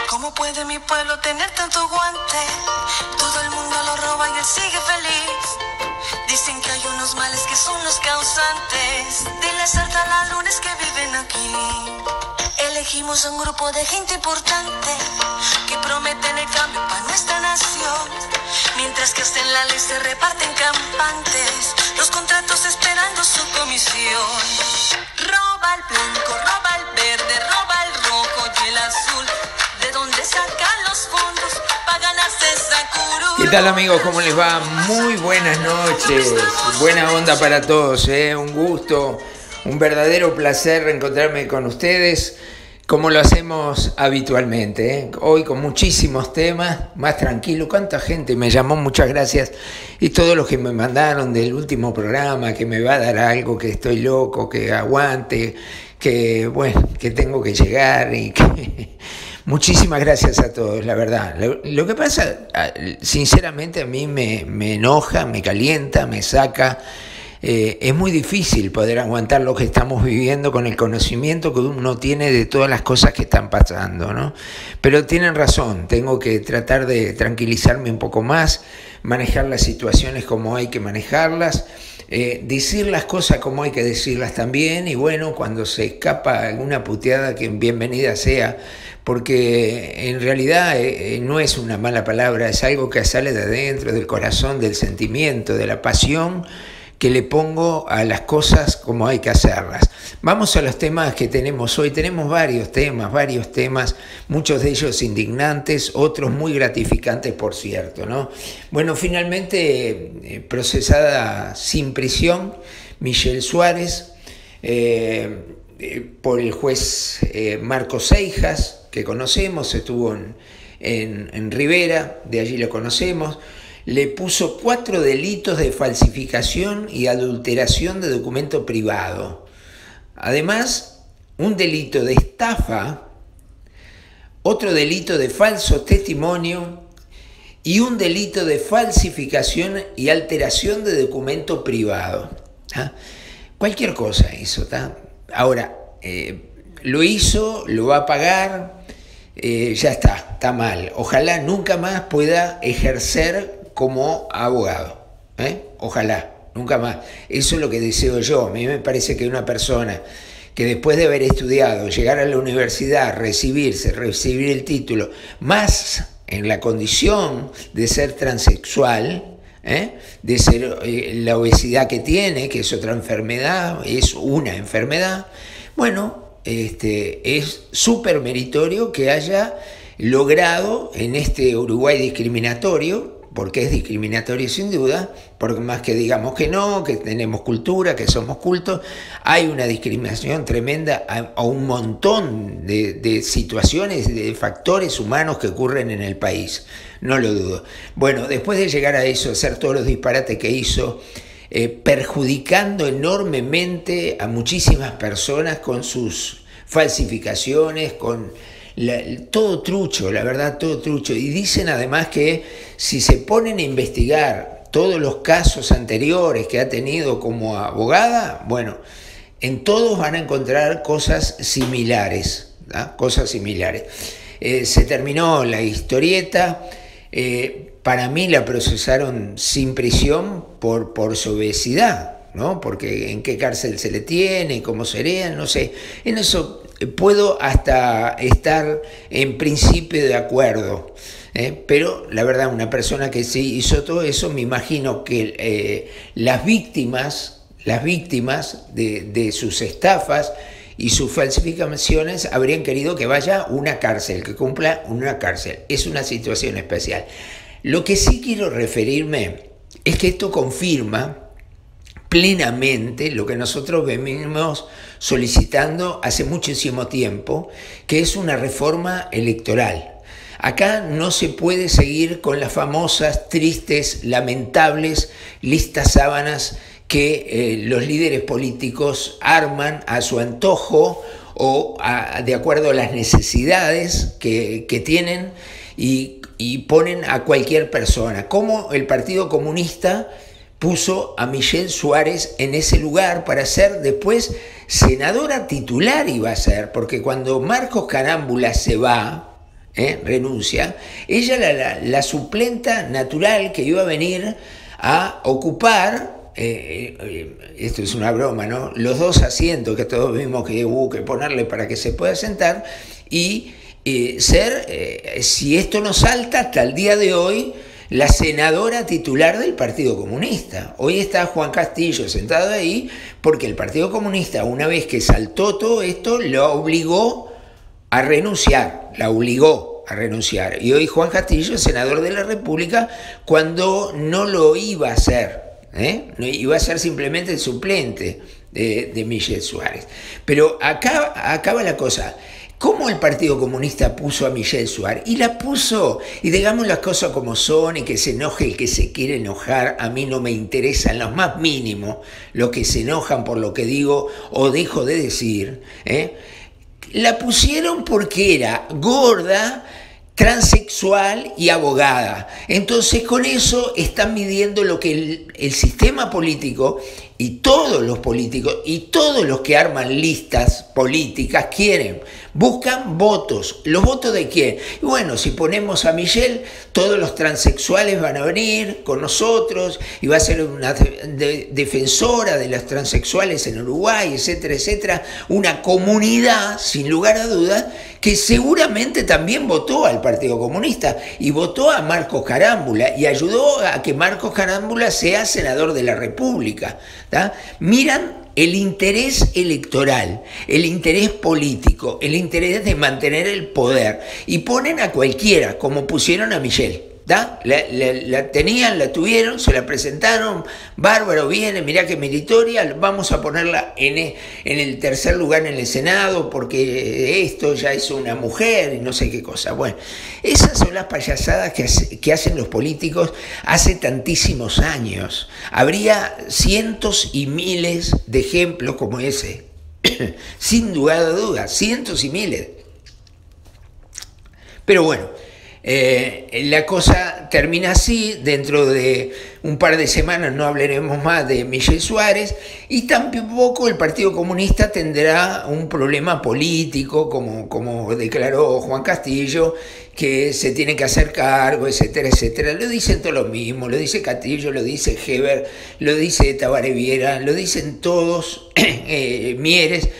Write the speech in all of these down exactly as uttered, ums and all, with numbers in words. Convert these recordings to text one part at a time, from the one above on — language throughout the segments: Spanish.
¿Cómo puede mi pueblo tener tanto guante? Todo el mundo lo roba y él sigue feliz. Dicen que hay unos males que son los causantes de las hartas ladrones que viven aquí. Elegimos a un grupo de gente importante que prometen el cambio para nuestra nación. Mientras que hasta en la ley se reparten campantes, los contratos esperando su comisión. Roba el blanco, roba el verde, roba el rojo y el azul. ¿De dónde sacan los fondos para ganarse esa curul? ¿Qué tal, amigos? ¿Cómo les va? Muy buenas noches. Buena onda para todos, ¿eh? Un gusto, un verdadero placer reencontrarme con ustedes, como lo hacemos habitualmente, ¿eh? Hoy con muchísimos temas, más tranquilo. Cuánta gente me llamó, muchas gracias. Y todos los que me mandaron del último programa, que me va a dar algo, que estoy loco, que aguante, que bueno, que tengo que llegar y que... Muchísimas gracias a todos, la verdad. Lo, lo que pasa, sinceramente, a mí me, me enoja, me calienta, me saca. Eh, es muy difícil poder aguantar lo que estamos viviendo con el conocimiento que uno tiene de todas las cosas que están pasando, ¿no? Pero tienen razón, tengo que tratar de tranquilizarme un poco más, manejar las situaciones como hay que manejarlas, eh, decir las cosas como hay que decirlas también, y bueno, cuando se escapa alguna puteada, que bienvenida sea, porque en realidad eh, no es una mala palabra, es algo que sale de adentro, del corazón, del sentimiento, de la pasión que le pongo a las cosas como hay que hacerlas. Vamos a los temas que tenemos hoy. Tenemos varios temas, varios temas, muchos de ellos indignantes, otros muy gratificantes, por cierto, ¿no? Bueno, finalmente eh, procesada sin prisión Michelle Suárez eh, eh, por el juez eh, Marcos Seijas, que conocemos, estuvo en, en, en Rivera, de allí lo conocemos. Le puso cuatro delitos de falsificación y adulteración de documento privado. Además, un delito de estafa, otro delito de falso testimonio y un delito de falsificación y alteración de documento privado. ¿Ah? Cualquier cosa hizo, ¿tá? Ahora, eh, lo hizo, lo va a pagar, eh, ya está, está mal. Ojalá nunca más pueda ejercer como abogado, ¿eh? Ojalá, nunca más. Eso es lo que deseo yo. A mí me parece que una persona que después de haber estudiado, llegar a la universidad, recibirse, recibir el título, más en la condición de ser transexual, ¿eh? de ser eh, la obesidad que tiene, que es otra enfermedad, es una enfermedad, bueno, este, es súper meritorio que haya logrado en este Uruguay discriminatorio, porque es discriminatorio sin duda, porque más que digamos que no, que tenemos cultura, que somos cultos, hay una discriminación tremenda a, a un montón de, de situaciones, de factores humanos que ocurren en el país, no lo dudo. Bueno, después de llegar a eso, hacer todos los disparates que hizo, eh, perjudicando enormemente a muchísimas personas con sus falsificaciones, con... La, todo trucho, la verdad, todo trucho. Y dicen además que si se ponen a investigar todos los casos anteriores que ha tenido como abogada, bueno, en todos van a encontrar cosas similares, ¿no? Cosas similares. Eh, se terminó la historieta. Eh, para mí la procesaron sin prisión por, por su obesidad, ¿no? Porque en qué cárcel se le tiene, cómo sería, no sé. En eso puedo hasta estar en principio de acuerdo, ¿eh? Pero la verdad, una persona que sí hizo todo eso, me imagino que eh, las víctimas, las víctimas de, de sus estafas y sus falsificaciones habrían querido que vaya a una cárcel, que cumpla una cárcel. Es una situación especial. Lo que sí quiero referirme es que esto confirma plenamente lo que nosotros venimos solicitando hace muchísimo tiempo, que es una reforma electoral. Acá no se puede seguir con las famosas, tristes, lamentables listas sábanas que eh, los líderes políticos arman a su antojo o a, de acuerdo a las necesidades que, que tienen y, y ponen a cualquier persona, como el Partido Comunista puso a Michelle Suárez en ese lugar para ser después senadora titular, iba a ser, porque cuando Marcos Carámbula se va, ¿eh? renuncia, ella la, la, la suplenta natural que iba a venir a ocupar, eh, eh, esto es una broma, ¿no? Los dos asientos que todos vimos que hubo que ponerle para que se pueda sentar y eh, ser, eh, si esto no salta hasta el día de hoy, la senadora titular del Partido Comunista. Hoy está Juan Castillo sentado ahí porque el Partido Comunista, una vez que saltó todo esto, lo obligó a renunciar, la obligó a renunciar. Y hoy Juan Castillo es senador de la República cuando no lo iba a hacer, ¿eh? No iba a ser simplemente el suplente de, de Michelle Suárez. Pero acá acaba la cosa. ¿Cómo el Partido Comunista puso a Michelle Suárez? Y la puso, y digamos las cosas como son, y que se enoje el que se quiere enojar, a mí no me interesa en lo más mínimo los que se enojan por lo que digo o dejo de decir, ¿eh? La pusieron porque era gorda, transexual y abogada. Entonces con eso están midiendo lo que el, el sistema político y todos los políticos y todos los que arman listas políticas quieren. Buscan votos. ¿Los votos de quién? Y bueno, si ponemos a Michelle, todos los transexuales van a venir con nosotros y va a ser una de, de, defensora de los transexuales en Uruguay, etcétera, etcétera. Una comunidad, sin lugar a dudas, que seguramente también votó al Partido Comunista y votó a Marcos Carámbula y ayudó a que Marcos Carámbula sea senador de la República. ¿Tá? Miran el interés electoral, el interés político, el interés de mantener el poder y ponen a cualquiera, como pusieron a Michelle. ¿Da? La, la, la tenían, la tuvieron, se la presentaron, bárbaro, viene, mirá qué meritoria, vamos a ponerla en, en el tercer lugar en el Senado porque esto ya es una mujer y no sé qué cosa. Bueno, esas son las payasadas que, hace, que hacen los políticos hace tantísimos años. Habría cientos y miles de ejemplos como ese, sin duda de dudas, cientos y miles. Pero bueno, Eh, la cosa termina así. Dentro de un par de semanas no hablaremos más de Michelle Suárez y tampoco el Partido Comunista tendrá un problema político como, como declaró Juan Castillo, que se tiene que hacer cargo, etcétera, etcétera. Lo dicen todos lo mismo, lo dice Castillo, lo dice Heber, lo dice Tabaré Viera, lo dicen todos, eh, Mieres.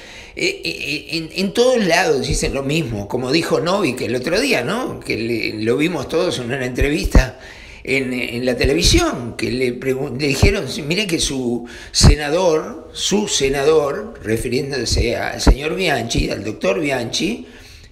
En, en todos lados dicen lo mismo, como dijo Novik el otro día, ¿no? Que le, lo vimos todos en una entrevista en, en la televisión, que le, le dijeron, mire que su senador, su senador, refiriéndose al señor Bianchi, al doctor Bianchi,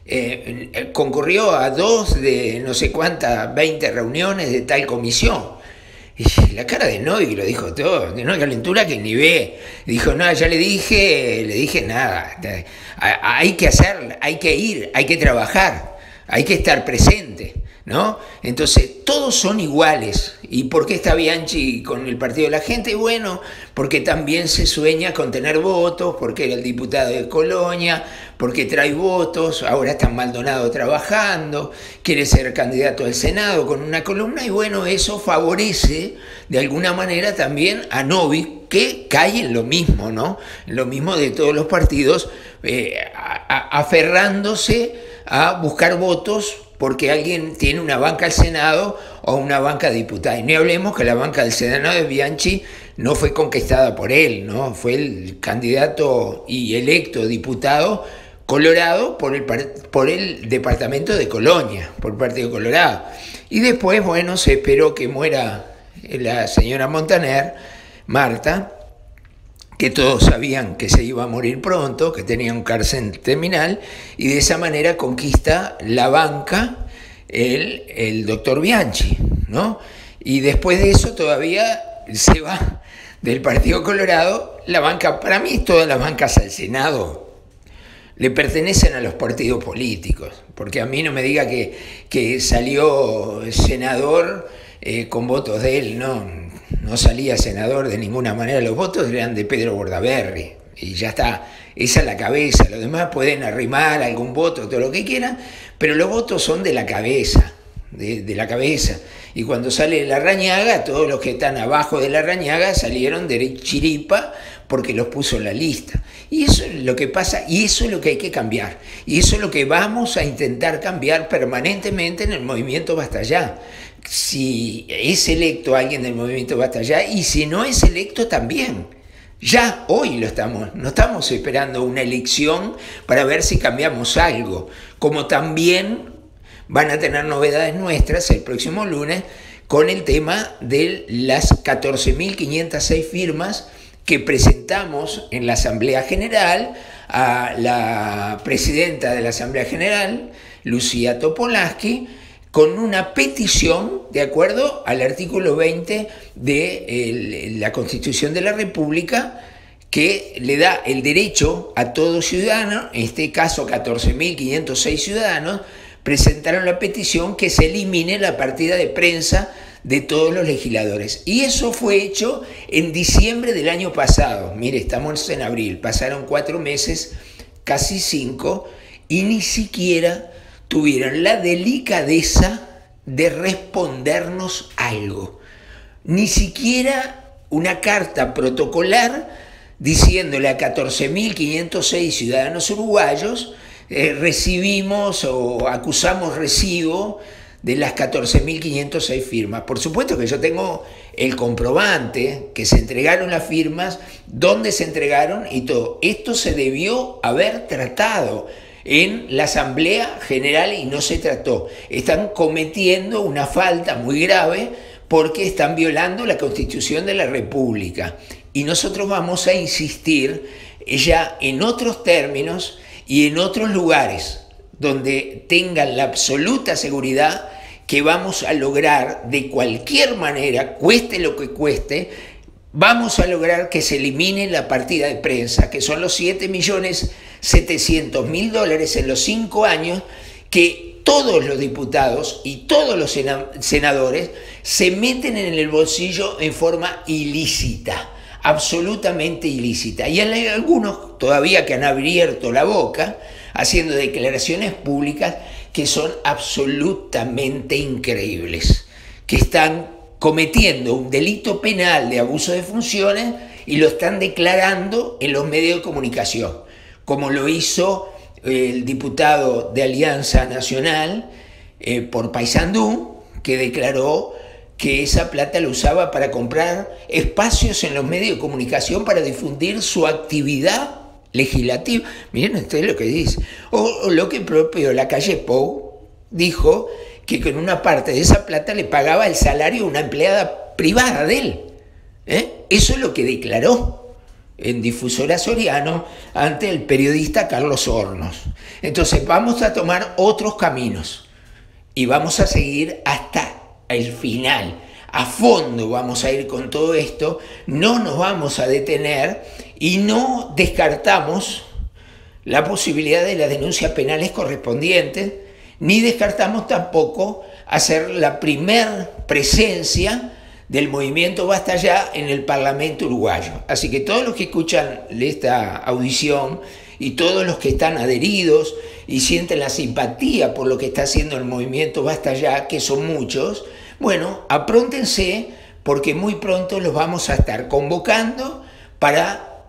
eh, concurrió a dos de no sé cuántas, veinte reuniones de tal comisión. Y la cara de Novik lo dijo todo, de una calentura que ni ve. Dijo, no, ya le dije, le dije nada. Hay que hacer, hay que ir, hay que trabajar, hay que estar presente, ¿no? Entonces, todos son iguales. ¿Y por qué está Bianchi con el Partido de la Gente? Bueno, porque también se sueña con tener votos, porque era el diputado de Colonia, porque trae votos, ahora está Maldonado trabajando, quiere ser candidato al Senado con una columna, y bueno, eso favorece de alguna manera también a Novik, que cae en lo mismo, ¿no? En lo mismo de todos los partidos, eh, a, a, aferrándose a buscar votos porque alguien tiene una banca al Senado o una banca diputada. Y no hablemos que la banca del Senado de Bianchi no fue conquistada por él, ¿no? Fue el candidato y electo diputado colorado por el, por el departamento de Colonia, por el Partido Colorado. Y después, bueno, se esperó que muera la señora Montaner, Marta, que todos sabían que se iba a morir pronto, que tenía un cáncer terminal, y de esa manera conquista la banca el, el doctor Bianchi, ¿no? Y después de eso todavía se va del Partido Colorado, la banca, para mí todas las bancas al Senado le pertenecen a los partidos políticos, porque a mí no me diga que, que salió senador eh, con votos de él, no. No salía senador de ninguna manera, los votos eran de Pedro Bordaberry y ya está, esa es la cabeza, los demás pueden arrimar algún voto, todo lo que quieran, pero los votos son de la cabeza, de, de la cabeza. Y cuando sale la Rañaga, todos los que están abajo de la Rañaga salieron de chiripa porque los puso en la lista. Y eso es lo que pasa, y eso es lo que hay que cambiar. Y eso es lo que vamos a intentar cambiar permanentemente en el movimiento Basta Ya. Si es electo alguien del movimiento Basta Ya, y si no es electo también. Ya hoy lo estamos, no estamos esperando una elección para ver si cambiamos algo, como también van a tener novedades nuestras el próximo lunes con el tema de las catorce mil quinientas seis firmas que presentamos en la Asamblea General a la presidenta de la Asamblea General, Lucía Topolansky, con una petición de acuerdo al artículo veinte de la Constitución de la República, que le da el derecho a todo ciudadano, en este caso catorce mil quinientos seis ciudadanos, presentaron la petición que se elimine la partida de prensa de todos los legisladores. Y eso fue hecho en diciembre del año pasado. Mire, estamos en abril, pasaron cuatro meses, casi cinco, y ni siquiera tuvieron la delicadeza de respondernos algo. Ni siquiera una carta protocolar diciéndole a catorce mil quinientos seis ciudadanos uruguayos eh, recibimos o acusamos recibo de las catorce mil quinientos seis firmas. Por supuesto que yo tengo el comprobante que se entregaron las firmas, dónde se entregaron y todo. Esto se debió haber tratado en la Asamblea General y no se trató. Están cometiendo una falta muy grave porque están violando la Constitución de la República. Y nosotros vamos a insistir ya en otros términos y en otros lugares donde tengan la absoluta seguridad que vamos a lograr de cualquier manera, cueste lo que cueste, vamos a lograr que se elimine la partida de prensa, que son los siete millones setecientos mil dólares en los cinco años que todos los diputados y todos los senadores se meten en el bolsillo en forma ilícita, absolutamente ilícita. Y hay algunos todavía que han abierto la boca haciendo declaraciones públicas que son absolutamente increíbles, que están cometiendo un delito penal de abuso de funciones y lo están declarando en los medios de comunicación, como lo hizo el diputado de Alianza Nacional eh, por Paysandú, que declaró que esa plata la usaba para comprar espacios en los medios de comunicación para difundir su actividad legislativa. Miren ustedes lo que dice. O, o lo que propio Lacalle Pou dijo, que con una parte de esa plata le pagaba el salario a una empleada privada de él. ¿Eh? Eso es lo que declaró en Difusora Soriano ante el periodista Carlos Hornos. Entonces vamos a tomar otros caminos y vamos a seguir hasta el final. A fondo vamos a ir con todo esto, no nos vamos a detener y no descartamos la posibilidad de las denuncias penales correspondientes, ni descartamos tampoco hacer la primer presencia del movimiento Basta Ya en el Parlamento uruguayo. Así que todos los que escuchan esta audición y todos los que están adheridos y sienten la simpatía por lo que está haciendo el movimiento Basta Ya, que son muchos, bueno, apróntense porque muy pronto los vamos a estar convocando para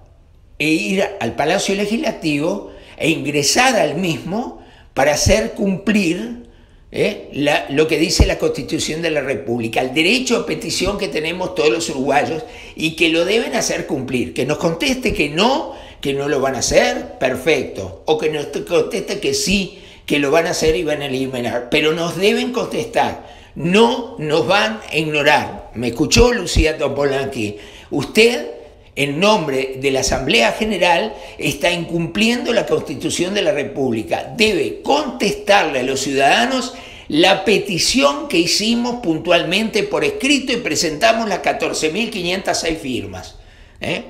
ir al Palacio Legislativo e ingresar al mismo para hacer cumplir ¿eh? la, lo que dice la Constitución de la República, el derecho a petición que tenemos todos los uruguayos y que lo deben hacer cumplir. Que nos conteste que no, que no lo van a hacer, perfecto, o que nos conteste que sí, que lo van a hacer y van a eliminar, pero nos deben contestar. No nos van a ignorar. Me escuchó Lucía Topolansky. Usted, en nombre de la Asamblea General, está incumpliendo la Constitución de la República. Debe contestarle a los ciudadanos la petición que hicimos puntualmente por escrito y presentamos las catorce mil quinientas seis firmas. ¿Eh?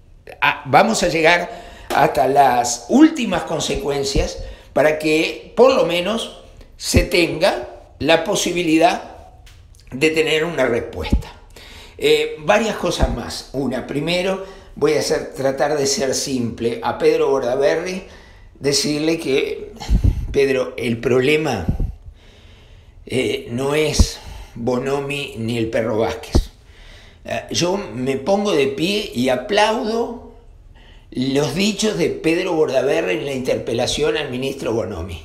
Ah, vamos a llegar hasta las últimas consecuencias para que por lo menos se tenga la posibilidad de tener una respuesta. Eh, varias cosas más. Una, primero voy a hacer, tratar de ser simple. A Pedro Bordaberry decirle que, Pedro, el problema eh, no es Bonomi ni el perro Vázquez. Eh, yo me pongo de pie y aplaudo los dichos de Pedro Bordaberry en la interpelación al ministro Bonomi.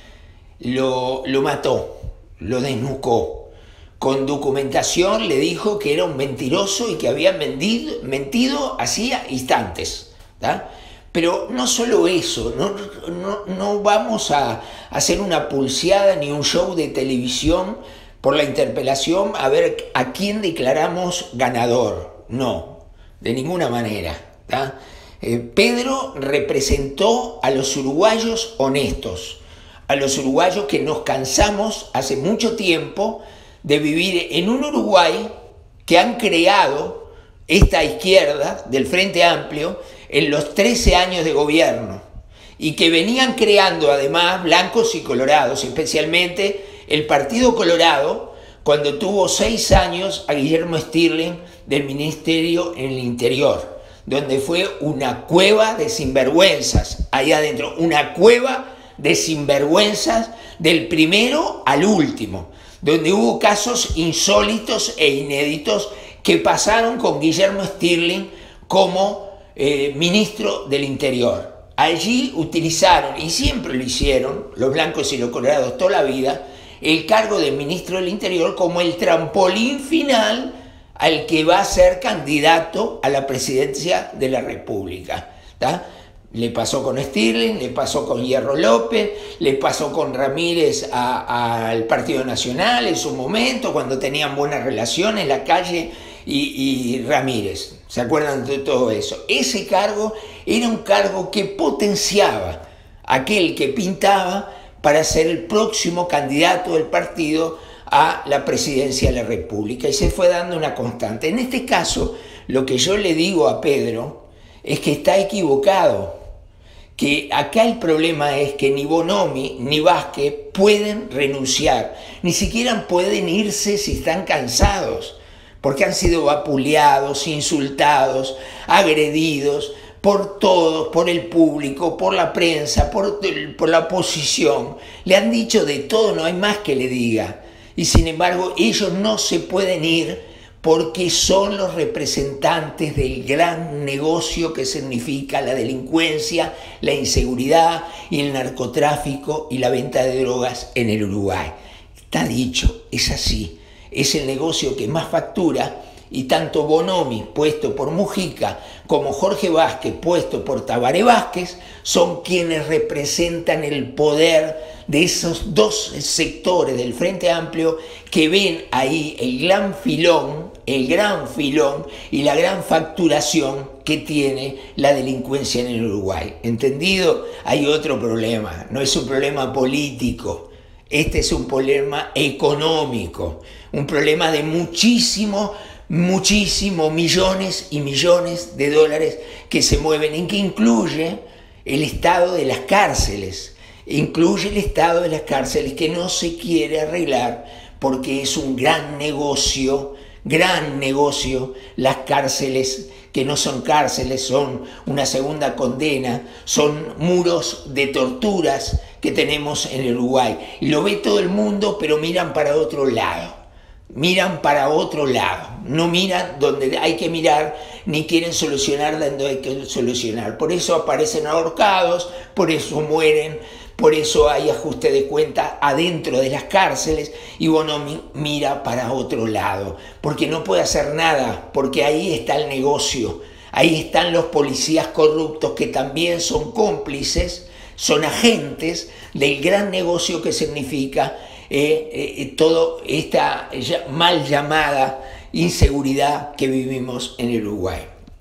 Lo, lo mató, lo desnucó. Con documentación le dijo que era un mentiroso y que había mentido, mentido hacía instantes, ¿tá? Pero no solo eso, no, no, no vamos a hacer una pulseada ni un show de televisión por la interpelación a ver a quién declaramos ganador. No, de ninguna manera, ¿tá? Eh, Pedro representó a los uruguayos honestos, a los uruguayos que nos cansamos hace mucho tiempo de vivir en un Uruguay que han creado esta izquierda del Frente Amplio en los trece años de gobierno y que venían creando además blancos y colorados, especialmente el Partido Colorado cuando tuvo seis años a Guillermo Stirling del Ministerio en el Interior, donde fue una cueva de sinvergüenzas, ahí adentro, una cueva de sinvergüenzas del primero al último, donde hubo casos insólitos e inéditos que pasaron con Guillermo Stirling como eh, ministro del Interior. Allí utilizaron, y siempre lo hicieron, los blancos y los colorados toda la vida, el cargo de ministro del Interior como el trampolín final al que va a ser candidato a la presidencia de la República, ¿tá? Le pasó con Stirling, le pasó con Hierro López, le pasó con Ramírez al Partido Nacional en su momento, cuando tenían buenas relaciones, La Calle y, y Ramírez. ¿Se acuerdan de todo eso? Ese cargo era un cargo que potenciaba a aquel que pintaba para ser el próximo candidato del partido a la presidencia de la República, y se fue dando una constante. En este caso, lo que yo le digo a Pedro es que está equivocado, que acá el problema es que ni Bonomi ni Vázquez pueden renunciar, ni siquiera pueden irse si están cansados, porque han sido vapuleados, insultados, agredidos por todos, por el público, por la prensa, por, por la oposición. Le han dicho de todo, no hay más que le diga. Y sin embargo, ellos no se pueden ir porque son los representantes del gran negocio que significa la delincuencia, la inseguridad y el narcotráfico y la venta de drogas en el Uruguay. Está dicho, es así. Es el negocio que más factura, y tanto Bonomi, puesto por Mujica, como Jorge Vázquez, puesto por Tabaré Vázquez, son quienes representan el poder de esos dos sectores del Frente Amplio que ven ahí el gran filón, el gran filón y la gran facturación que tiene la delincuencia en el Uruguay. ¿Entendido? Hay otro problema, no es un problema político, este es un problema económico, un problema de muchísimo, muchísimo millones y millones de dólares que se mueven, en que incluye el estado de las cárceles, incluye el estado de las cárceles que no se quiere arreglar porque es un gran negocio, gran negocio, las cárceles que no son cárceles, son una segunda condena, son muros de torturas que tenemos en el Uruguay. Y lo ve todo el mundo, pero miran para otro lado. Miran para otro lado, no miran donde hay que mirar, ni quieren solucionar donde hay que solucionar. Por eso aparecen ahorcados, por eso mueren, por eso hay ajuste de cuenta adentro de las cárceles, y Bonomi mira para otro lado, porque no puede hacer nada, porque ahí está el negocio, ahí están los policías corruptos que también son cómplices, son agentes del gran negocio que significa Eh, eh, toda esta mal llamada inseguridad que vivimos en el Uruguay.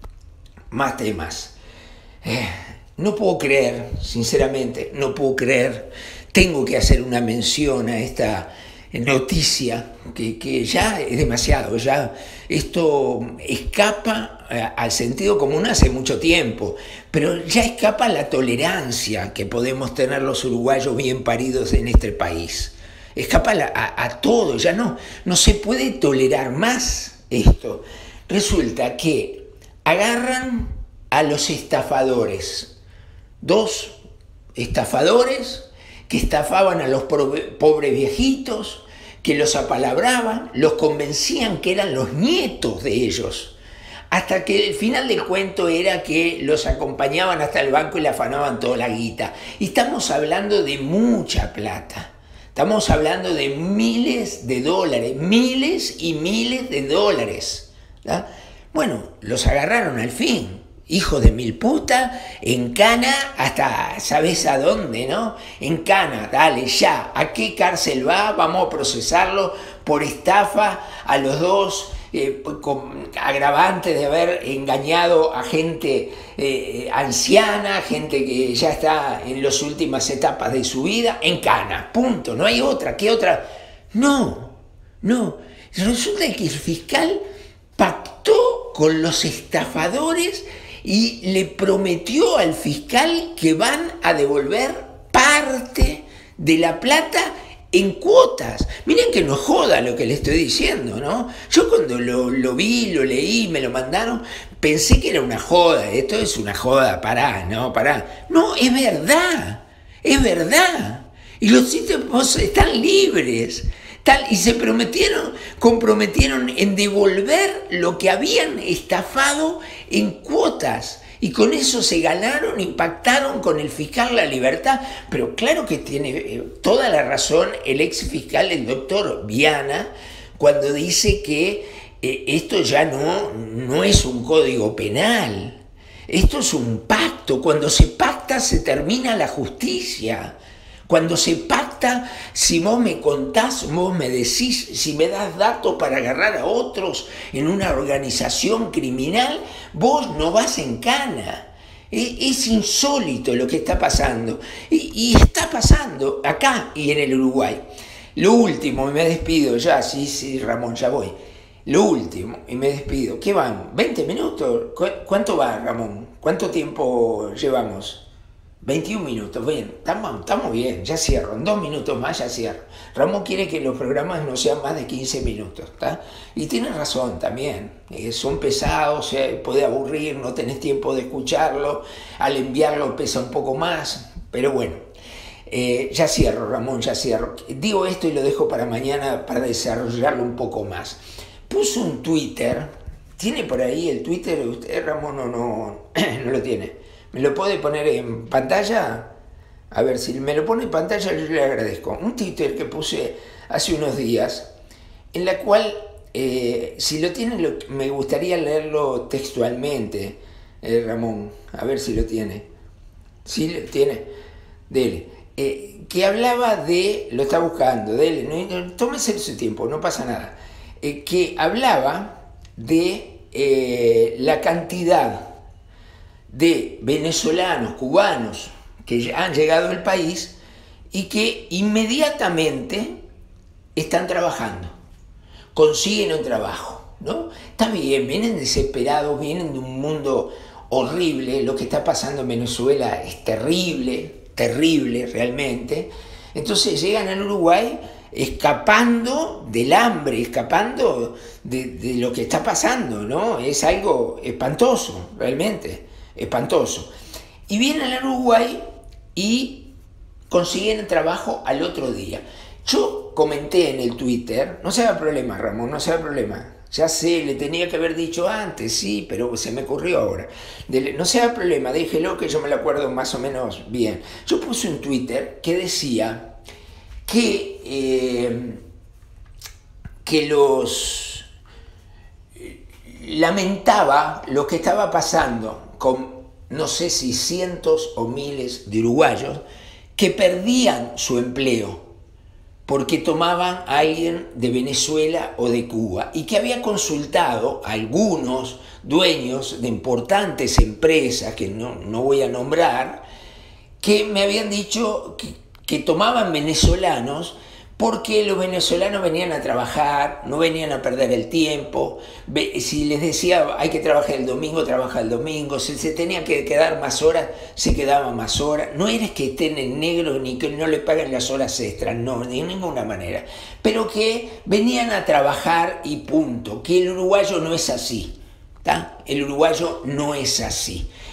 Más temas. Eh, no puedo creer, sinceramente, no puedo creer, tengo que hacer una mención a esta noticia que, que ya es demasiado, ya esto escapa al sentido común hace mucho tiempo, pero ya escapa la tolerancia que podemos tener los uruguayos bien paridos en este país. Escapa a, a todo, ya no, no se puede tolerar más esto. Resulta que agarran a los estafadores, dos estafadores que estafaban a los pobres viejitos, que los apalabraban, los convencían que eran los nietos de ellos, hasta que el final del cuento era que los acompañaban hasta el banco y le afanaban toda la guita. Y estamos hablando de mucha plata, estamos hablando de miles de dólares, miles y miles de dólares, ¿verdad? Bueno, los agarraron al fin, hijos de mil puta, en cana hasta, ¿sabes a dónde, no? En cana, dale, ya, ¿a qué cárcel va? Vamos a procesarlo por estafa a los dos, eh, con agravantes de haber engañado a gente eh, anciana, gente que ya está en las últimas etapas de su vida, en cana, punto, no hay otra, ¿qué otra? No, no, resulta que el fiscal pactó con los estafadores y le prometió al fiscal que van a devolver parte de la plata en cuotas. Miren que no joda lo que le estoy diciendo, ¿no? Yo cuando lo, lo vi, lo leí, me lo mandaron, pensé que era una joda. Esto es una joda, pará, no, pará. No, es verdad, es verdad. Y los tipos están libres. Tal, y se prometieron, comprometieron en devolver lo que habían estafado en cuotas. Y con eso se ganaron, impactaron con el fiscal la libertad. Pero claro que tiene eh, toda la razón el ex fiscal, el doctor Viana, cuando dice que eh, esto ya no, no es un código penal. Esto es un pacto. Cuando se pacta se termina la justicia. Cuando se pacta, si vos me contás, vos me decís, si me das datos para agarrar a otros en una organización criminal, vos no vas en cana. Es, es insólito lo que está pasando. Y, y está pasando acá y en el Uruguay. Lo último, y me despido ya, sí, sí, Ramón, ya voy. Lo último, y me despido. ¿Qué van? ¿veinte minutos? ¿Cu ¿Cuánto va, Ramón? ¿Cuánto tiempo llevamos? veintiún minutos, bien, estamos, estamos bien, ya cierro, en dos minutos más ya cierro. Ramón quiere que los programas no sean más de quince minutos, ¿está? Y tiene razón también, eh, son pesados, eh, puede aburrir, no tenés tiempo de escucharlo, al enviarlo pesa un poco más, pero bueno, eh, ya cierro, Ramón, ya cierro. Digo esto y lo dejo para mañana para desarrollarlo un poco más. Puso un Twitter, ¿tiene por ahí el Twitter? ¿Usted, Ramón, no, no, no lo tiene? ¿Me lo puede poner en pantalla? A ver, si me lo pone en pantalla yo le agradezco. Un Twitter que puse hace unos días, en la cual, eh, si lo tiene, lo, me gustaría leerlo textualmente, eh, Ramón. A ver si lo tiene. ¿Sí lo tiene? Dele. Eh, que hablaba de, lo está buscando, dele, no, tómese su tiempo, no pasa nada. Eh, que hablaba de eh, la cantidad de venezolanos, cubanos que han llegado al país y que inmediatamente están trabajando, consiguen un trabajo, ¿no? Está bien, vienen desesperados, vienen de un mundo horrible, lo que está pasando en Venezuela es terrible, terrible realmente, entonces llegan al Uruguay escapando del hambre, escapando de, de lo que está pasando, ¿no? Es algo espantoso, realmente. Espantoso. Y vienen al Uruguay y consiguen trabajo al otro día. Yo comenté en el Twitter, no se haga problema, Ramón, no se haga problema. Ya sé, le tenía que haber dicho antes, sí, pero se me ocurrió ahora. De, no se haga problema, déjelo que yo me lo acuerdo más o menos bien. Yo puse un Twitter que decía que, eh, que los... lamentaba lo que estaba pasando con no sé si cientos o miles de uruguayos que perdían su empleo porque tomaban a alguien de Venezuela o de Cuba y que había consultado a algunos dueños de importantes empresas que no, no voy a nombrar, que me habían dicho que, que tomaban venezolanos porque los venezolanos venían a trabajar, no venían a perder el tiempo. Si les decía hay que trabajar el domingo, trabaja el domingo. Si se tenía que quedar más horas, se quedaban más horas. No es que estén en negro ni que no le paguen las horas extras, no, de ninguna manera. Pero que venían a trabajar y punto. Que el uruguayo no es así, ¿tá? El uruguayo no es así.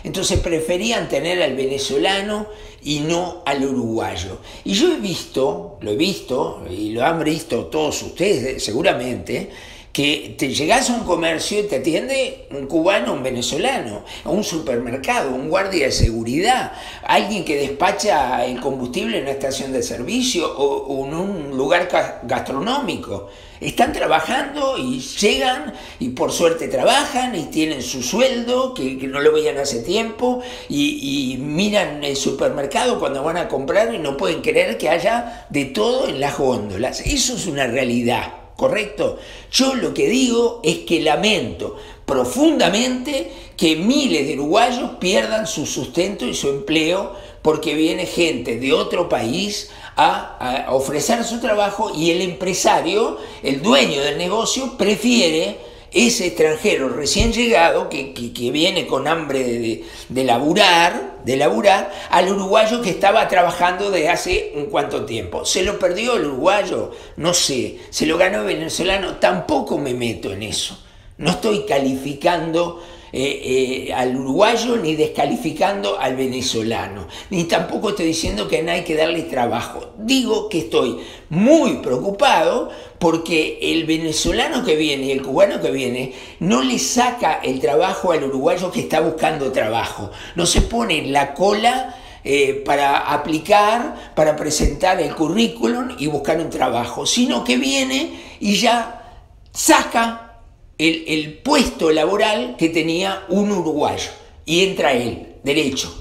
Entonces preferían tener al venezolano y no al uruguayo. Y yo he visto, lo he visto, y lo han visto todos ustedes seguramente, que te llegás a un comercio y te atiende un cubano, un venezolano, a un supermercado, un guardia de seguridad, alguien que despacha el combustible en una estación de servicio o, o en un lugar gastronómico. Están trabajando y llegan y por suerte trabajan y tienen su sueldo, que, que no lo veían hace tiempo, y, y miran el supermercado cuando van a comprar y no pueden creer que haya de todo en las góndolas. Eso es una realidad. ¿Correcto? Yo lo que digo es que lamento profundamente que miles de uruguayos pierdan su sustento y su empleo porque viene gente de otro país a, a ofrecer su trabajo y el empresario, el dueño del negocio, prefiere ese extranjero recién llegado que, que, que viene con hambre de, de, de laburar, de laburar, al uruguayo que estaba trabajando desde hace un cuanto tiempo. ¿Se lo perdió el uruguayo? No sé. ¿Se lo ganó el venezolano? Tampoco me meto en eso. No estoy calificando eh, eh, al uruguayo ni descalificando al venezolano. Ni tampoco estoy diciendo que no hay que darle trabajo. Digo que estoy muy preocupado porque el venezolano que viene y el cubano que viene no le saca el trabajo al uruguayo que está buscando trabajo. No se pone en la cola eh, para aplicar, para presentar el currículum y buscar un trabajo, sino que viene y ya saca el, el puesto laboral que tenía un uruguayo y entra él, derecho.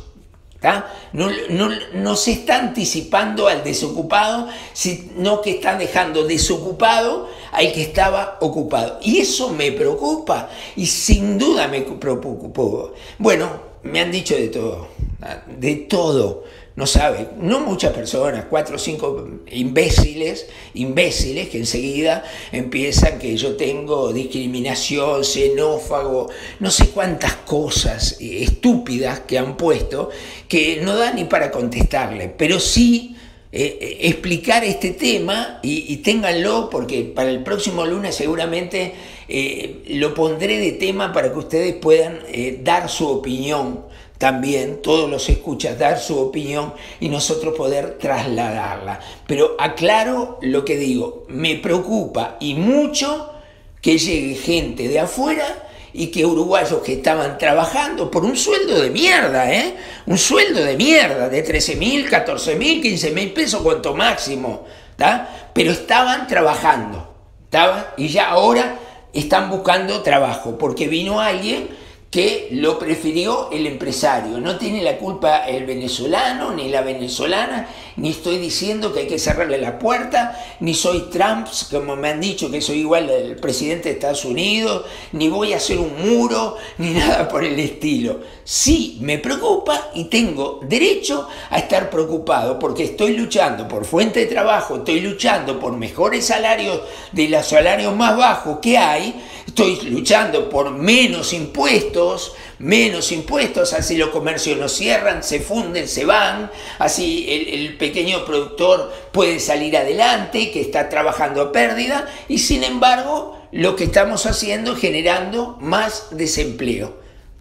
No, no, no se está anticipando al desocupado, sino que están dejando desocupado al que estaba ocupado. Y eso me preocupa y sin duda me preocupó. Bueno, me han dicho de todo, de todo. No sabe, no muchas personas, cuatro o cinco imbéciles, imbéciles que enseguida empiezan que yo tengo discriminación, xenófago, no sé cuántas cosas estúpidas que han puesto que no da ni para contestarle, pero sí eh, explicar este tema y, y ténganlo porque para el próximo lunes seguramente eh, lo pondré de tema para que ustedes puedan eh, dar su opinión. También todos los escuchas dar su opinión y nosotros poder trasladarla. Pero aclaro lo que digo, me preocupa y mucho que llegue gente de afuera y que uruguayos que estaban trabajando por un sueldo de mierda, ¿eh? Un sueldo de mierda de trece mil, catorce mil, quince mil pesos, cuanto máximo, ¿tá? Pero estaban trabajando, ¿tá? Y ya ahora están buscando trabajo porque vino alguien que lo prefirió el empresario. No tiene la culpa el venezolano ni la venezolana, ni estoy diciendo que hay que cerrarle la puerta, ni soy Trump, como me han dicho que soy igual al presidente de Estados Unidos, ni voy a hacer un muro, ni nada por el estilo. Sí, me preocupa y tengo derecho a estar preocupado porque estoy luchando por fuente de trabajo, estoy luchando por mejores salarios de los salarios más bajos que hay, estoy luchando por menos impuestos, menos impuestos, así los comercios no cierran, se funden, se van, así el, el pequeño productor puede salir adelante, que está trabajando a pérdida, y sin embargo lo que estamos haciendo es generando más desempleo,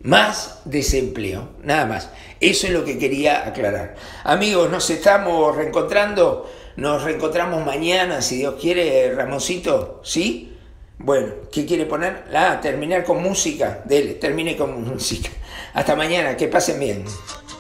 más desempleo, nada más. Eso es lo que quería aclarar. Amigos, nos estamos reencontrando, nos reencontramos mañana, si Dios quiere, Ramoncito, ¿sí? Bueno, ¿qué quiere poner? Ah, terminar con música. Dele, termine con música. Hasta mañana, que pasen bien.